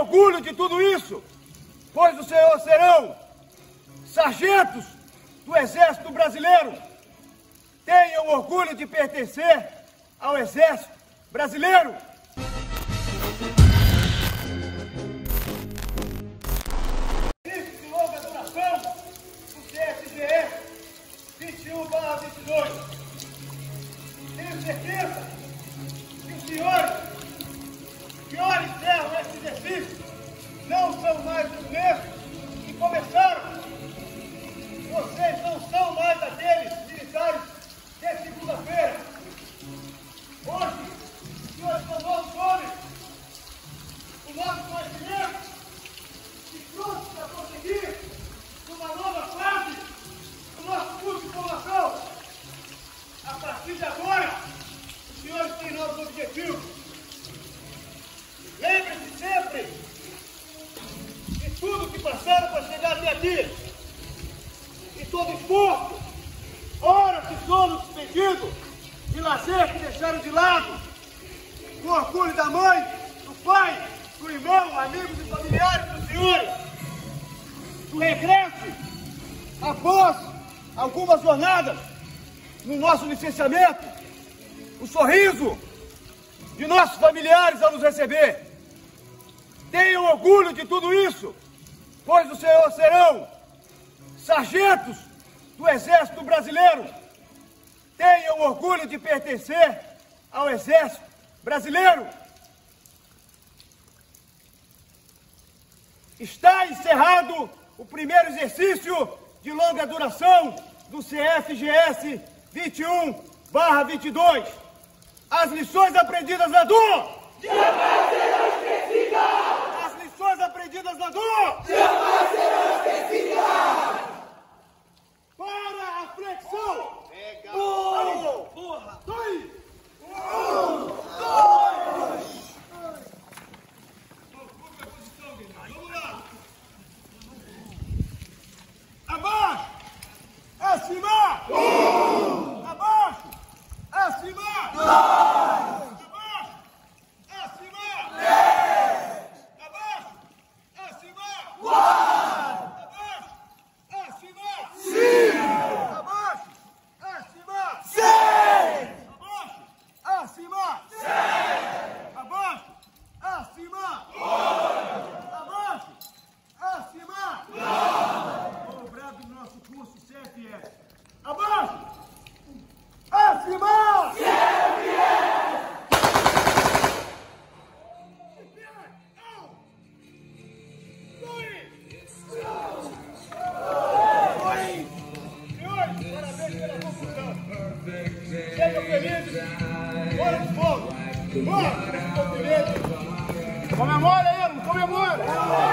orgulho de tudo isso, pois os senhores serão sargentos do Exército Brasileiro. Tenham orgulho de pertencer ao Exército Brasileiro. Serviço de longa duração do CFGS 21/22. Tenho certeza que os senhores que ora encerram esse exercício não são mais os mesmos que começaram. Vocês não são mais aqueles militares de segunda-feira. Hoje, os senhores são novos homens, o nosso conhecimento, e prontos para conseguir uma nova fase do nosso curso de formação. A partir de agora, os senhores têm novos objetivos. Lembre-se sempre de tudo que passaram para chegar até aqui. E todo esforço, horas de sono suspendido e lazer que deixaram de lado, com orgulho da mãe, do pai, do irmão, amigos e familiares dos senhores. Do regresso, após algumas jornadas no nosso licenciamento, o sorriso de nossos familiares ao nos receber. Tenham orgulho de tudo isso, pois os senhores serão sargentos do Exército Brasileiro. Tenham orgulho de pertencer ao Exército Brasileiro. Está encerrado o primeiro exercício de longa duração do CFGS 21/22. As lições aprendidas na dor jamais serão esquecidas! As lições aprendidas na dor jamais serão esquecidas! Para a flexão! Um, dois! Vamos lá! Abaixo! Acima! Abaixo! Acima! Abaixo! Acima! Abaixo! Acima! Abaixo! Acima! Abaixo! Acima! Abaixo! Acima! Abaixo! Acima! Abaixo! Acima! O brado do nosso curso CFS. Abaixo! Acima! Sejam felizes! Bora de fogo! Bora! Comemora aí, não comemora!